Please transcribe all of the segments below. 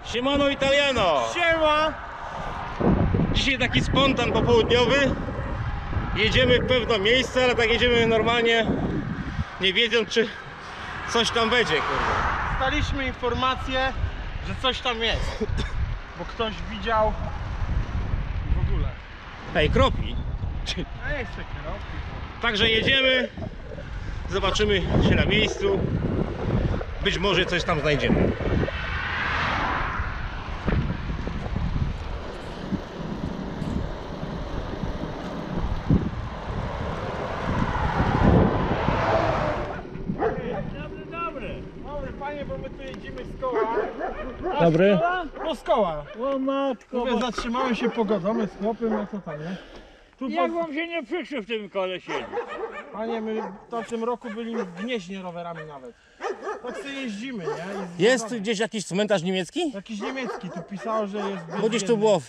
Siemano Italiano! Siema! Dzisiaj taki spontan popołudniowy. Jedziemy w pewne miejsce, ale tak jedziemy normalnie, nie wiedząc, czy coś tam będzie, kurwa. Dostaliśmy informację, że coś tam jest. Bo ktoś widział w ogóle. Hej, kropi. A jeszcze kierowcy. Także jedziemy, zobaczymy się na miejscu. Być może coś tam znajdziemy. Dobry panie, bo my tu jedziemy z koła. Dobry. No z koła. O matko, Mówię, zatrzymałem się, pogadamy z chłopem, no co tam, nie? Tu jak wam się nie przyszło w tym kole siedzieć? Panie, my w tym roku byli w Gnieźnie rowerami nawet. Tak sobie jeździmy, nie? Jest gdzieś jakiś cmentarz niemiecki? Jakiś niemiecki tu pisało, że jest Bo gdzieś tu było.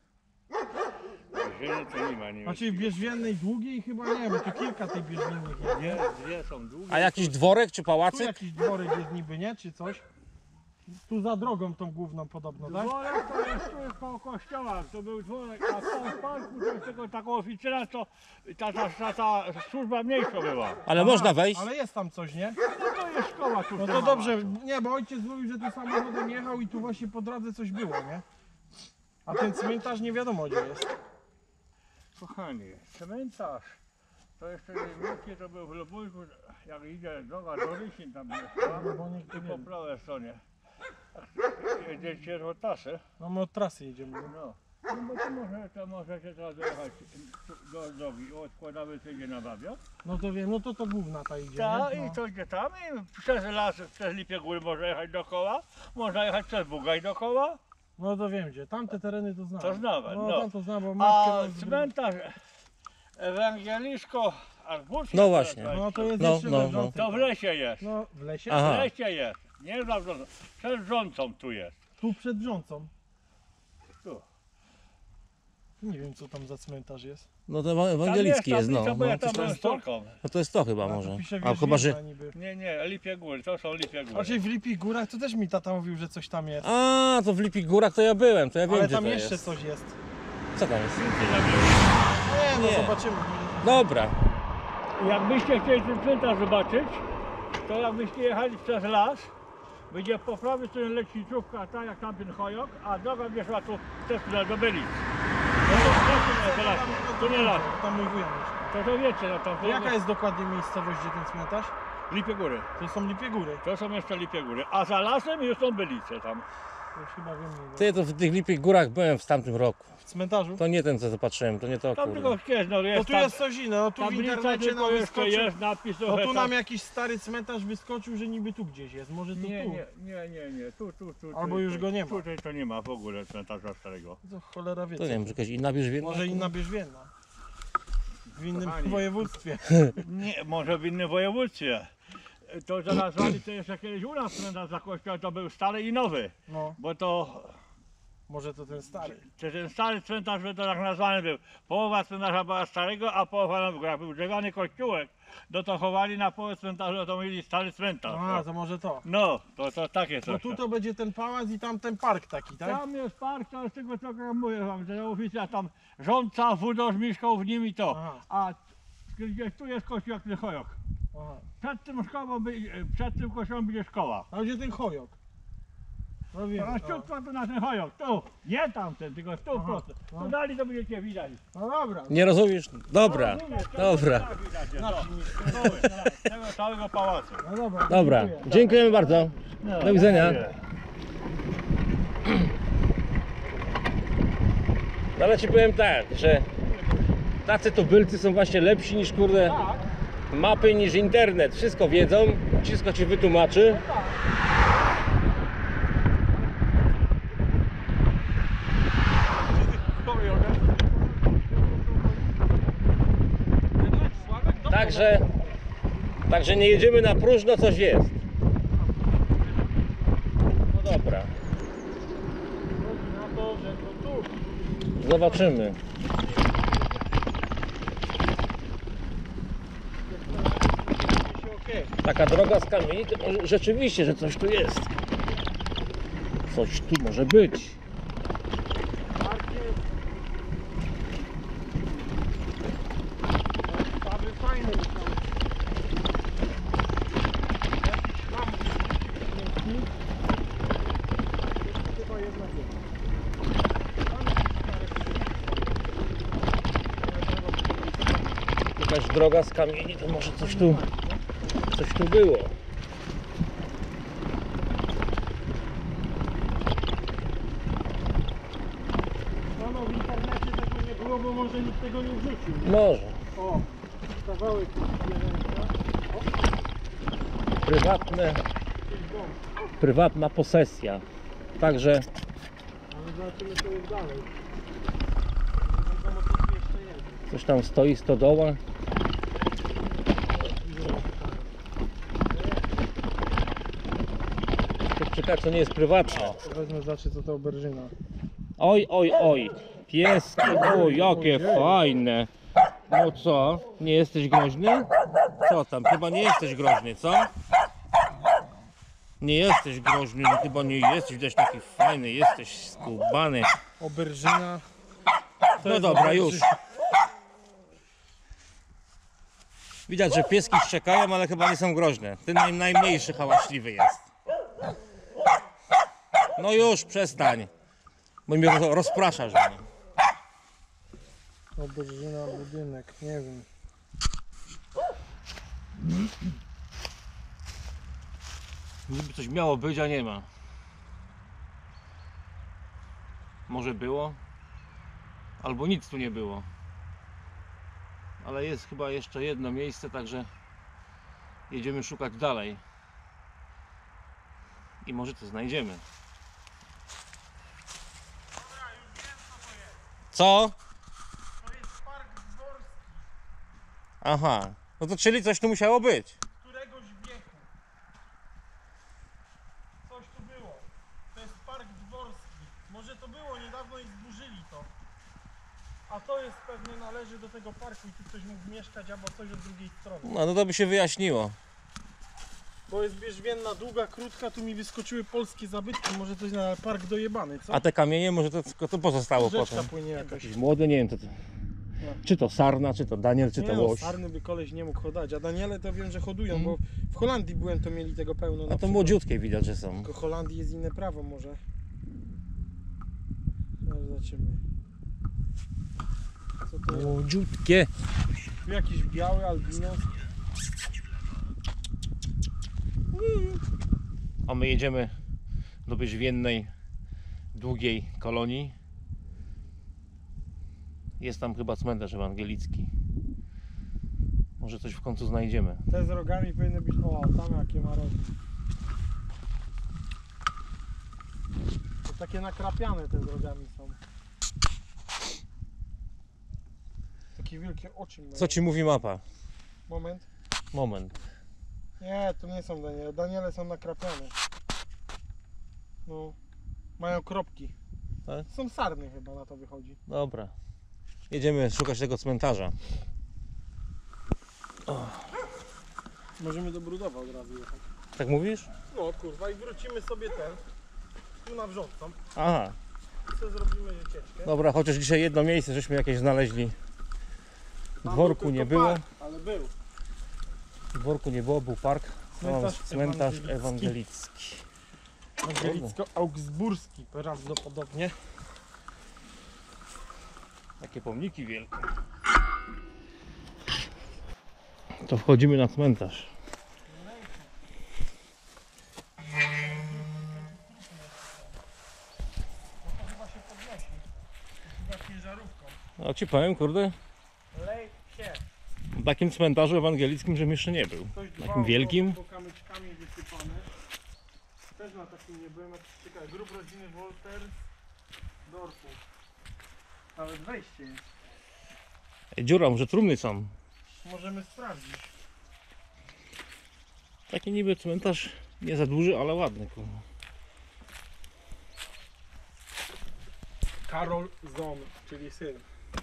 Ziemi to nie ma, nie Znaczy w Bierzwiennej długiej chyba nie wiem, tu kilka tych Bierzwiennych jest, nie? Dwie są długie. A jakiś dworek czy Tu pałacyk? jakiś dworek jest niby, nie? Czy coś? Tu za drogą tą główną podobno, tak? Dworek to jest tu koło kościoła, to był dworek, a w parku to jest tylko taką oficera, to ta służba mniejsza była. Ale można wejść. Ale jest tam coś, nie? No to jest szkoła tu. No to dobrze, nie, bo ojciec mówił, że tu samochodem jechał i tu właśnie po drodze coś było, nie? A ten cmentarz nie wiadomo gdzie jest. Kochani, cmentarz, to jeszcze wielkie to był w Lubujku, jak idzie droga do Rysin tam jest, Bo nie, i po prawej stronie. Jedziecie od trasy. no my od trasy jedziemy. No, no bo to możecie teraz dojechać do drogi, odkładamy co idzie na Babio. No to wiem, no to główna ta idzie, Tak, nie? i to idzie tam i przez las, przez Lipie Góry można jechać dookoła, można jechać przez Bugaj dookoła, No to wiem gdzie, tamte tereny to znam. to znamy, No no. tam to znam, bo A matkę... cmentarz ewangeliszko Arbuskie, No właśnie. No to jest No, jeszcze no, leżący. to w lesie jest, No w lesie? Aha. w lesie jest, nie za wrzącą, przed wrzącą tu jest, Tu przed wrzącą. tu. Nie wiem co tam za cmentarz jest. No to ewangelicki tam jest, no. tablica, bo ja No, tam byłem jest z to? córką. no to jest to chyba A tu może. pisze A chyba, że... Wierzbiena niby. Nie, Lipie Góry, to są Lipie Góry. Znaczy w Lipich Górach to też mi tata mówił, że coś tam jest. A, to w Lipich Górach to ja byłem, to ja wiem Ale gdzie tam to jeszcze jest. coś jest. Co tam jest? Nie, no Nie. zobaczymy. Dobra. Jakbyście chcieli ten cmentarz zobaczyć, to jakbyście jechali przez las, będzie po prawej stronie lecznicówka, tak jak tamten chojok, a droga wyszła tu przez tyle do Bylic. No to las, to nie las. Tam mój wuja mieszka. To wiecie, no tam To jaka jest dokładnie miejscowość, gdzie ten cmentarz? Lipie Góry. To są Lipie Góry. To są jeszcze Lipie Góry, a za lasem już są Bylice tam. To już chyba wiem. Nie wiem. Ty, to w tych Lipich Górach byłem w tamtym roku. W cmentarzu? To nie ten co zobaczyłem, to nie to, Tam kurwa. tylko jest, no No jest tu tam, jest coś innego, no tu w tablica internecie tylko nam jeszcze wyskoczył. jest, napis No trochę tu tam. nam jakiś stary cmentarz wyskoczył, że niby tu gdzieś jest. Może to Nie, tu. nie, tu. Albo już go nie ma. Tutaj to nie ma w ogóle cmentarza starego. To cholera wie. To co nie wiem, tu. że jakaś inna Bierzwienna? Może inna Bierzwienna. W innym Kochani. województwie. Nie, może w innym województwie. To znalazłali to jeszcze kiedyś u nas cmentarz za kościołem, to był stary i nowy. No, Bo to może to ten stary. ten stary cmentarz by to tak nazwany był. Połowa cmentarza była starego, a połowa nowego. Jak był drewniany kościółek, no to chowali na połowę cmentarza, to mieli stary cmentarz. A, to może to. No, to takie No coś. tu to będzie ten pałac i tam ten park taki, tak? Tam jest park, to z tego co ja mówię wam, że oficja tam rządca, wódz mieszkał w nim i to. Aha. A gdzieś tu jest kościół jak ten chojok. Aha. Przed tym kościołem będzie szkoła. A gdzie ten chojok? No wiem. A ciutko to na ten chojok, tu, nie tamten, tylko tu Aha, prosto. no. Tu dali to będziecie widać. No dobra. Nie rozumiesz? Dobra, Rozumiesz, to dobra. tak widać, z tego całego pałacu. No dobra. Dobra, dziękuję. dziękujemy bardzo. Do widzenia. No ale ci powiem tak, że tacy tubylcy są właśnie lepsi niż kurde mapy, niż internet. Wszystko wiedzą, wszystko ci wytłumaczy. Także nie jedziemy na próżno, coś jest. No dobra. Na to, że to tu. Zobaczymy. Okej. Taka droga z kamieni, to może rzeczywiście, że coś tu jest. Coś tu może być. Stawy fajny już tam. Chyba jednak jest. Jakaś droga z kamieni, to może coś tu było. No w internecie tego nie było, bo może nikt tego nie wrzucił. Może. O, kawałek zwierzęcia. Prywatna posesja. Także Ale zobaczymy co jest dalej. Wiadomo co tu jeszcze jest. coś tam stoi, stodoła. Czekaj, to nie jest prywatne. Wezmę zobaczę co to auberżyna. Oj, oj, oj. Pieski, o jakie fajne. No co? Nie jesteś groźny? Co tam? Chyba nie jesteś groźny, co? Nie jesteś groźny, no chyba nie jesteś, widać taki fajny, jesteś skubany. Auberżyna. To No jest dobra, już. auberżyna. Widać, że pieski szczekają, ale chyba nie są groźne. Ten najmniejszy hałaśliwy jest. No już, przestań. Bo mnie rozpraszasz mnie. Auberżyna, budynek, nie wiem. Niby coś miało być, a nie ma. Może było? Albo nic tu nie było. Ale jest chyba jeszcze jedno miejsce, także jedziemy szukać dalej. I może to znajdziemy. Co? To jest park dworski, Aha. No to czyli coś tu musiało być. któregoś wieku. Coś tu było. To jest park dworski. Może to było niedawno i zburzyli to. A to jest pewnie należy do tego parku i tu ktoś mógł mieszkać albo coś od drugiej strony. No to by się wyjaśniło. Bo jest bierzwienna, długa, krótka, tu mi wyskoczyły polskie zabytki, może coś na park dojebany, co? A te kamienie może to tylko to pozostało Rzeczka potem. płynie jakaś. Jakiś młody, nie wiem, czy to sarna, czy to Daniel, czy Nie to no, łoś. sarny by koleś nie mógł hodać, a Daniele to wiem, że hodują, bo w Holandii byłem, to mieli tego pełno. na A to przykład. młodziutkie widać, że są. Tylko w Holandii jest inne prawo może. Zaraz zobaczymy. Co to jest? Młodziutkie. Tu jakiś biały albinos. A my jedziemy do bierzwiennej, długiej kolonii. Jest tam chyba cmentarz ewangelicki. Może coś w końcu znajdziemy. Te z rogami powinny być... O, tam jakie ma rogi. To takie nakrapiane te z rogami są. Takie wielkie oczy mają. Co ci mówi mapa? Moment. Moment. Nie, to nie są Daniele. Daniele są nakrapiane. No. Mają kropki. Tak? Są sarny chyba, na to wychodzi. Dobra. Jedziemy szukać tego cmentarza. Możemy do Brudowa od razu jechać. Tak mówisz? No kurwa i wrócimy sobie tu na wrzątką. Aha. Co zrobimy wycieczkę. Dobra, chociaż dzisiaj jedno miejsce żeśmy jakieś znaleźli. W Tam dworku był nie tylko było. park, ale był. W dworku nie było, był park. Cmentarz ewangelicki. Ewangelicko-augsburski prawdopodobnie. Takie pomniki wielkie. To wchodzimy na cmentarz. To chyba się podnosi. Chyba ciężarówką. No ci powiem, kurde, Lej się. w takim cmentarzu ewangelickim, żebym jeszcze nie był. Ktoś dbał Takim wielkim. bo kamyczkami wysypane. Też na takim nie byłem, jak ciekawe. Grób rodziny Woltersdorfu. Nawet wejście jest. Ej, dziura, może trumny są. Możemy sprawdzić. Taki niby cmentarz, nie za duży, ale ładny. Kurde. Karol Zon, czyli syn.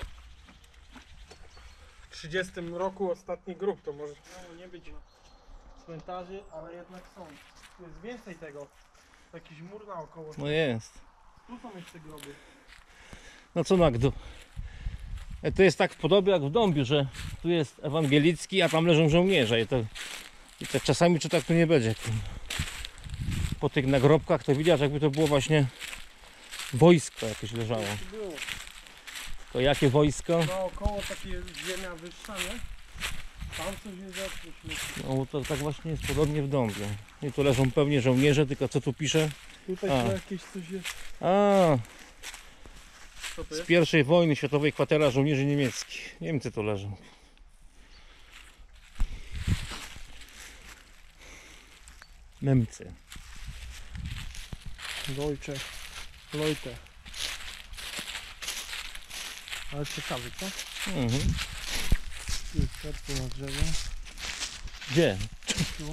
W 30 roku ostatni grób, to może miało nie być na cmentarzy, ale jednak są. Tu jest więcej tego Jakiś mur naokoło. No jest. Tu są jeszcze groby. No co na gdu. To jest tak podobnie jak w Dąbiu, że tu jest ewangelicki, a tam leżą żołnierze. I tak czasami czy tak tu nie będzie. Po tych nagrobkach to widać, jakby to było właśnie wojsko jakieś leżało. Było. To jakie wojsko? Naokoło takie ziemia wyższa, nie? Tam coś jest jakieś. No to tak właśnie jest podobnie w Dąbiu. I tu leżą pewnie żołnierze, tylko co tu pisze? Tutaj A. to jakieś coś jest. A, Co to z jest? pierwszej wojny światowej kwatera żołnierzy niemieckich. Niemcy tu leżą. Niemcy. Deutsche Leute. Ale ciekawy, co? Mhm. Tu jest serce na drzewie. Gdzie? Tu.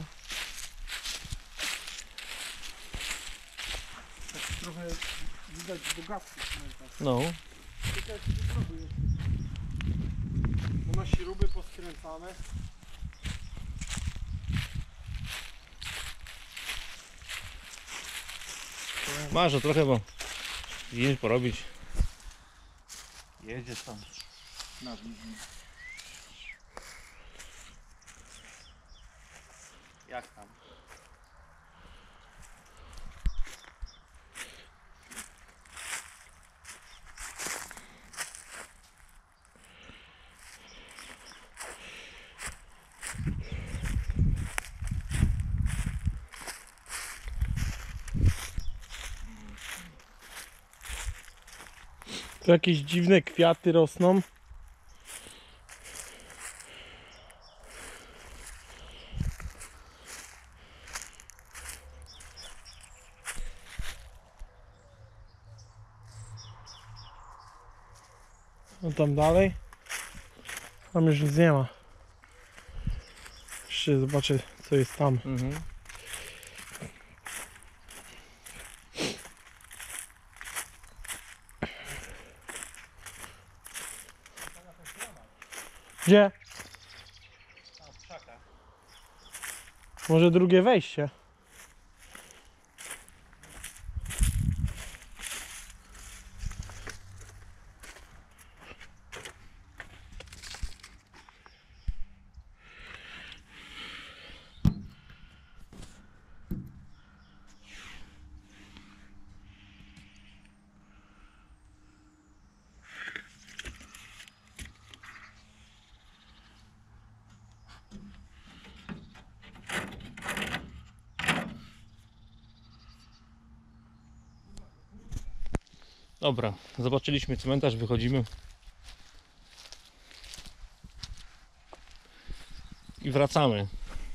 Tak trochę widać bogactwo cmentarz. No. Tutaj śruby jest. No na śruby poskręcane. Marzę trochę, bo zdjęć porobić. Jedzie tam. Na wizji. Jak tam? Tu jakieś dziwne kwiaty rosną. No tam dalej. Tam już nic nie ma. Jeszcze zobaczę co jest tam. Mhm. Gdzie? Może drugie wejście? Dobra, zobaczyliśmy cmentarz, wychodzimy. I wracamy.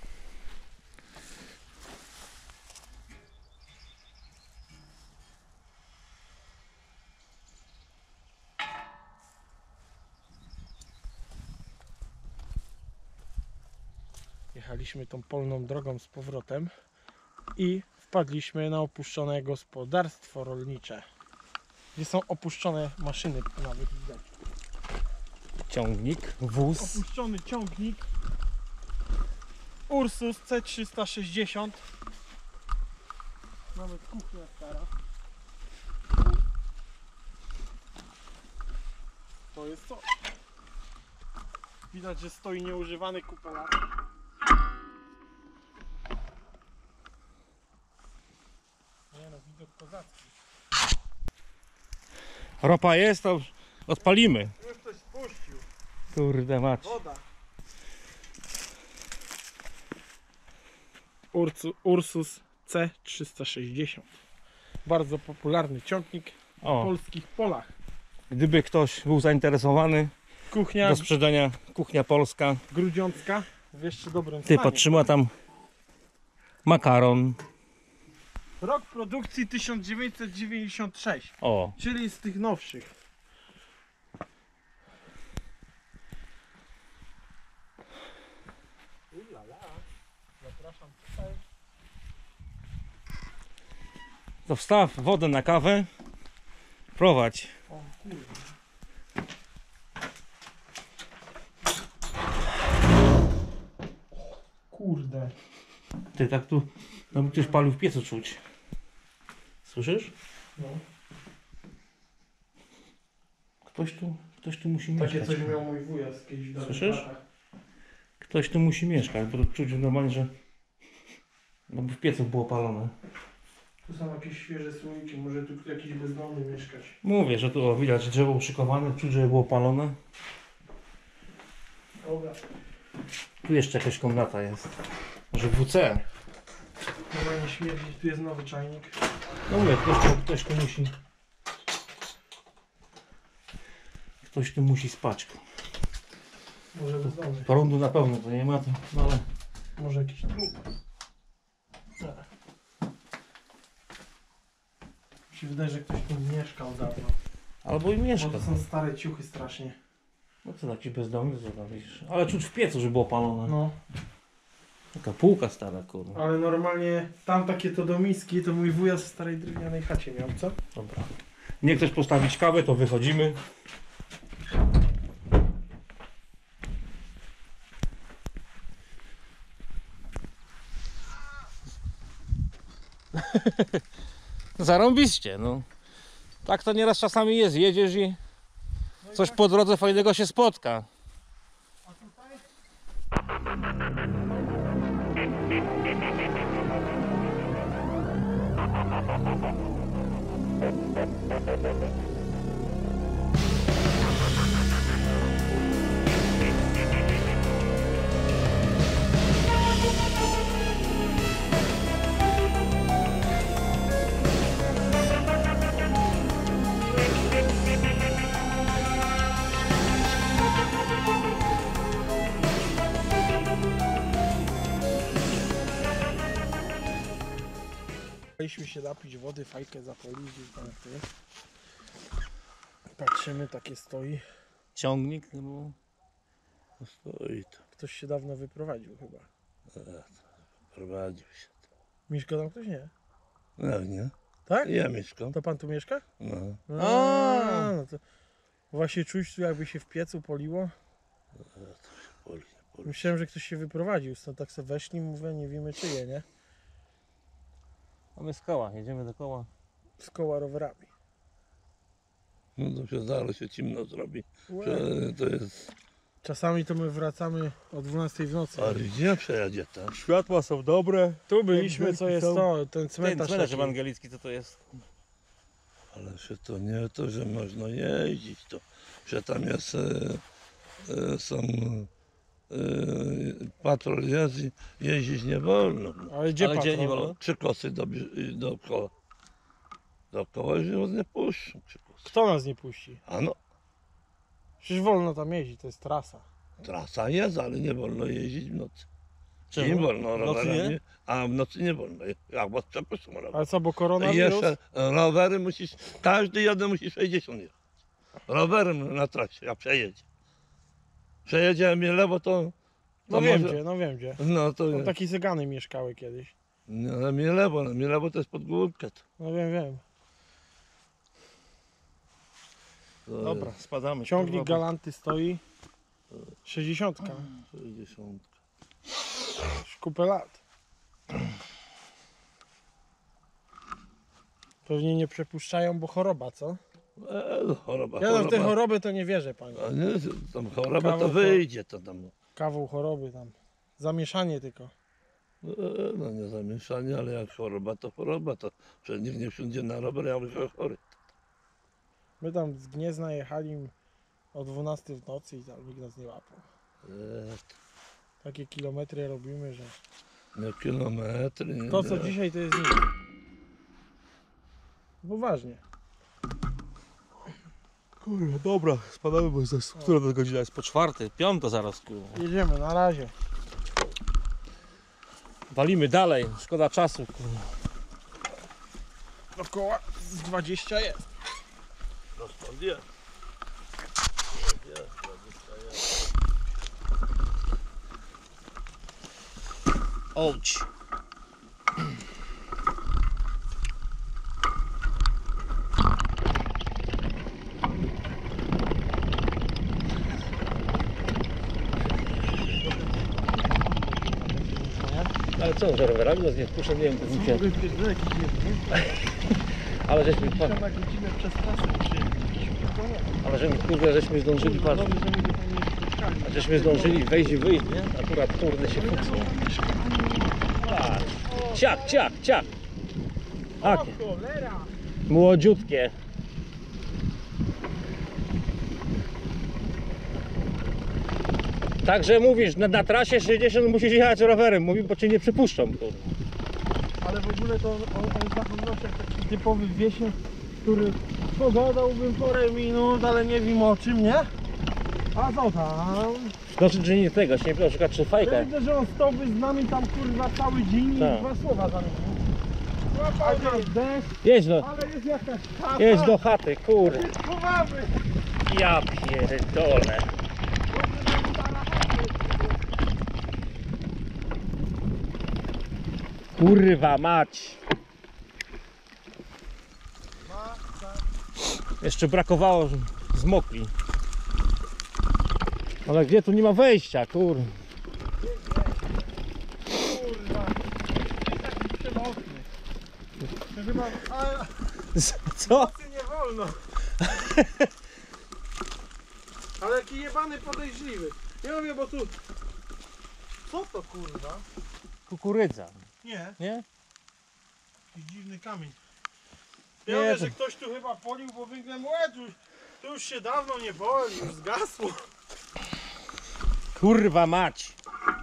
Jechaliśmy tą polną drogą z powrotem i wpadliśmy na opuszczone gospodarstwo rolnicze, gdzie są opuszczone maszyny nawet widać. Ciągnik, wóz. Opuszczony ciągnik Ursus C360. Nawet kuchnia stara. To jest co? Widać, że stoi nieużywany kupelar. Nie no, widok kozacki. Ropa jest, to odpalimy. Już ktoś spuścił. Kurde mać. Woda. Ursus C360. Bardzo popularny ciągnik w O, polskich polach. gdyby ktoś był zainteresowany Kuchnia do sprzedania, kuchnia polska. grudziącka w jeszcze dobrym Ty stanie. podtrzyma tam makaron. Rok produkcji 1996, O, czyli z tych nowszych. Ulala. Zapraszam tutaj. to wstaw wodę na kawę. Prowadź. O kurde. Kurde. Ty tak tu, no ktoś palił w piecu czuć. Słyszysz? No. Ktoś tu musi Takie mieszkać. coś miał mój wujas kiedyś w dawnych Słyszysz? latach. Ktoś tu musi mieszkać, bo to czuć normalnie, że no bo w piecu było palone. Tu są jakieś świeże słoiki, może tu jakiś bezdomny mieszkać. Mówię, że tu widać drzewo uszykowane, czuć, że było palone. Dobra. Tu jeszcze jakaś komnata jest. Może WC. Normalnie śmierdzi, tu jest nowy czajnik. No mówię, ktoś tu musi. Ktoś tu musi spać. Może bezdomny. Prądu na pewno to nie ma, to, no ale Może jakiś trup. Mi się wydaje, że ktoś tu mieszkał dawno. albo i Bo mieszka. to są stare ciuchy strasznie. No co taki bezdomny, co tam widzisz? Ale czuć w piecu, że było palone. No, Taka półka stara, kurwa. ale normalnie tam takie to domiski, to mój wujas w starej drewnianej chacie miał, co? Dobra. Nie chcesz postawić kawę, to wychodzimy. Zarąbiście, no. Tak to nieraz czasami jest. Jedziesz i coś po drodze fajnego się spotka. A tutaj? Chcieliśmy się napić wody, fajkę zapolić i tam jak to jest. Patrzymy, takie stoi. Ciągnik, no bo... Stoi to, Ktoś się dawno wyprowadził chyba. prowadził się. Mieszka tam ktoś? Nie. No nie, Tak? ja mieszkam. To pan tu mieszka? No, No to właśnie czuć tu jakby się w piecu poliło. poli. Myślałem, że ktoś się wyprowadził, stąd tak sobie weszli, mówię, nie wiemy czyje, nie? Mamy z koła, jedziemy do koła. Z koła rowerami. No to się zaraz się ciemno zrobi. Łe. Że to jest... Czasami to my wracamy o 12 w nocy. A gdzie przejedzie ten? Światła są dobre. Tu byliśmy, co jest to, ten Ten cmentarz cmentarz taki. ewangelicki, co to jest? Ale że to nie to, że można jeździć, to że tam jest, są patrol jest i jeździć nie wolno. No. Ale gdzie Ale gdzie patrol? nie wolno? Trzy kosy dookoła. Dookoła już nie puszczą trzy kosy. Kto nas nie puści? A no, Przecież wolno tam jeździć, to jest trasa. trasa jest, ale nie wolno jeździć w nocy. Czemu? Nie wolno W nocy rowerami, nie? a w nocy nie wolno. Jak was przepuszczą rower. Ale co, bo I koronawirus? jeszcze rowery musisz, każdy jeden musi 60 jechać. Rowerem na trasie, jak przejedzie. Przejedzie mnie lewo, to No wiem może- gdzie, no wiem gdzie. No to Tam takie cygany mieszkały kiedyś. no, ale mnie lewo to jest pod górkę. No wiem. To Dobra, spadamy. Ciągnik Kurwa, galanty stoi. 60. 60. Już kupę lat. Pewnie nie przepuszczają, bo choroba, co? Choroba, Ja w te choroba. choroby to nie wierzę, panie. A nie, tam choroba to Kawał- wyjdzie, to tam. Kawał choroby tam. Zamieszanie tylko. No nie zamieszanie, ale jak choroba, to przecież nikt nie wsiądzie na rower, ja bym chory. My tam z Gniezna jechali o 12 w nocy i tam nikt nas nie łapał. Takie kilometry robimy, że... Nie kilometry, nie. To co nie. dzisiaj to jest nic. Poważnie. Kurwa, dobra, spadamy, bo jest która to godzina jest? Po 4, 5 zaraz, kurwa. Jedziemy, na razie. Walimy dalej, szkoda czasu, kurwa. Dookoła z 20 jest. No stąd jest. Ołć. Ale co, że rowerami nas nie wpuszczę, nie wiem, to mi się... Ale żeśmy, Jak wrócimy przez trasę, przyjechaliśmy, to nie. ale kurde, żeśmy zdążyli, patrz. Nowy, że my tam nie spotkali. Żeśmy zdążyli wejść i wyjść, nie? Akurat kurde się fuksło. Patrz. Ciak, ciak, ciak. Takie. Cholera! Młodziutkie. Także mówisz, na trasie 60 musisz jechać rowerem, mówi, bo cię nie przypuszczą. Kurde. Ale w ogóle to on zachowywał się jak taki typowy wieśniak, który pogadałbym parę minut, ale nie wiem o czym, nie? A co tam? Znaczy, że nie tego, się nie pytał, na przykład czy Ja fajkę. widzę, że on stałby z nami tam kurwa cały dzień Tak. i dwa słowa zamienił. A teraz deszcz, Jedź do, ale jest jakaś chata. jedź do chaty, kurde. Chowamy! Ja pierdolę. Kurwa mać. Jeszcze brakowało, że zmokli. Ale gdzie tu nie ma wejścia, kurde. Kurwa. Jest taki przemocny. To chyba... A, Co? nocy nie wolno. Ale jaki jebany podejrzliwy. Ja mówię, bo tu... Co to kurwa? Kukurydza, Nie, nie? jakiś dziwny kamień. Nie, Ja mówię, to- że ktoś tu chyba polił, bo węglem łeb, to już się dawno nie boli, już zgasło. Kurwa mać.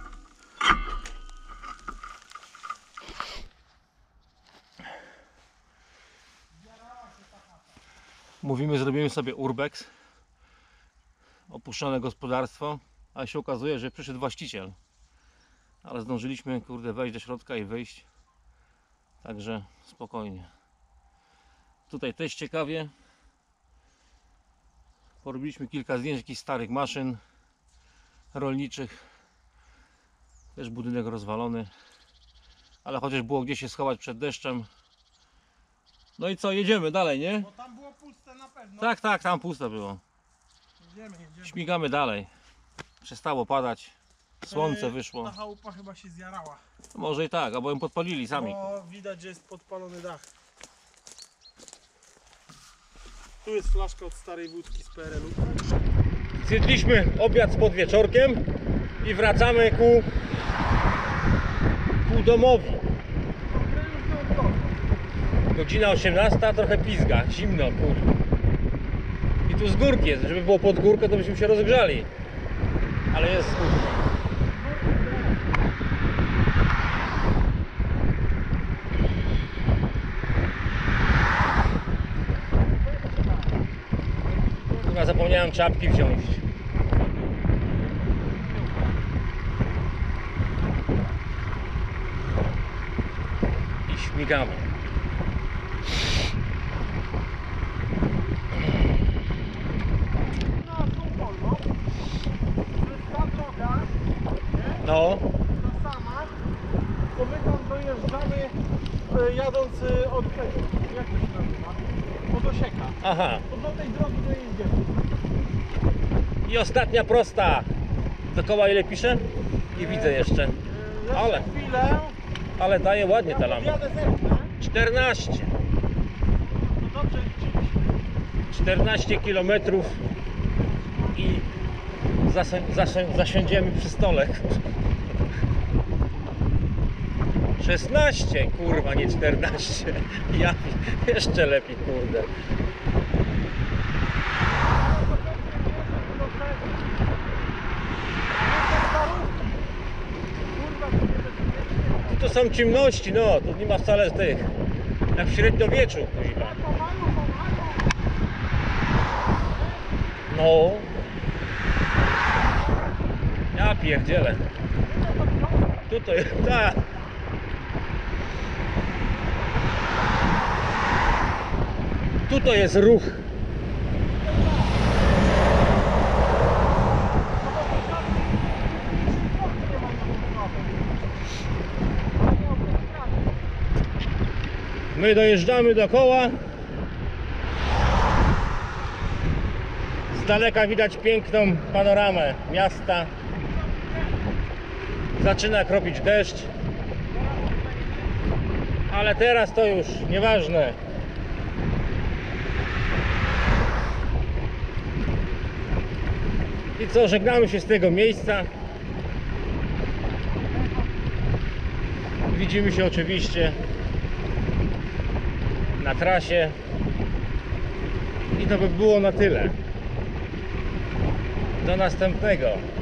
Mówimy, zrobimy sobie urbex, opuszczone gospodarstwo, a się okazuje, że przyszedł właściciel. Ale zdążyliśmy, kurde, wejść do środka i wyjść. Także spokojnie. Tutaj też ciekawie. Porobiliśmy kilka zdjęć jakichś starych maszyn rolniczych. Też budynek rozwalony. Ale chociaż było gdzie się schować przed deszczem. No i co, jedziemy dalej, nie? Bo tam było puste na pewno. Tak, tak, tam pusto było. Jedziemy. Śmigamy dalej. Przestało padać. Słońce wyszło. Ta chałupa chyba się zjarała. Może i tak, albo ją podpalili sami. Bo widać, że jest podpalony dach. Tu jest flaszka od starej wódki z PRL-u. Zjedliśmy obiad z podwieczorkiem i wracamy ku domowi. Godzina 18, trochę pizga, zimno, kurwa. I tu z górki jest, żeby było pod górkę, to byśmy się rozgrzali. Ale jest, kurwa. Kurwa, zapomniałem czapki wziąć. I śmigamy. No, są wolno. To jest ta droga, No, ta sama. To my tam dojeżdżamy jadąc od tego. Jak to się nazywa? Od Osieka. aha. To do tej drogi dojedziemy. I ostatnia prosta. Dookoła ile pisze? Nie widzę jeszcze. Jeszcze Ale. chwilę. Ale daje ładnie ta lampa. Jadę zerknę. 14. No dobrze liczyliśmy. 14 km i zasiądziemy przy stole. 16, kurwa, nie 14. Ja jeszcze lepiej, kurde. To są ciemności, no, tu nie ma wcale tych, jak w średniowieczu, kuźwa. No. Ja pierdzielę. Tutaj, tak. Tutaj jest ruch. My dojeżdżamy dookoła. Z daleka widać piękną panoramę miasta. Zaczyna kropić deszcz. Ale teraz to już nieważne. I co, żegnamy się z tego miejsca. Widzimy się oczywiście na trasie. I to by było na tyle. Do następnego.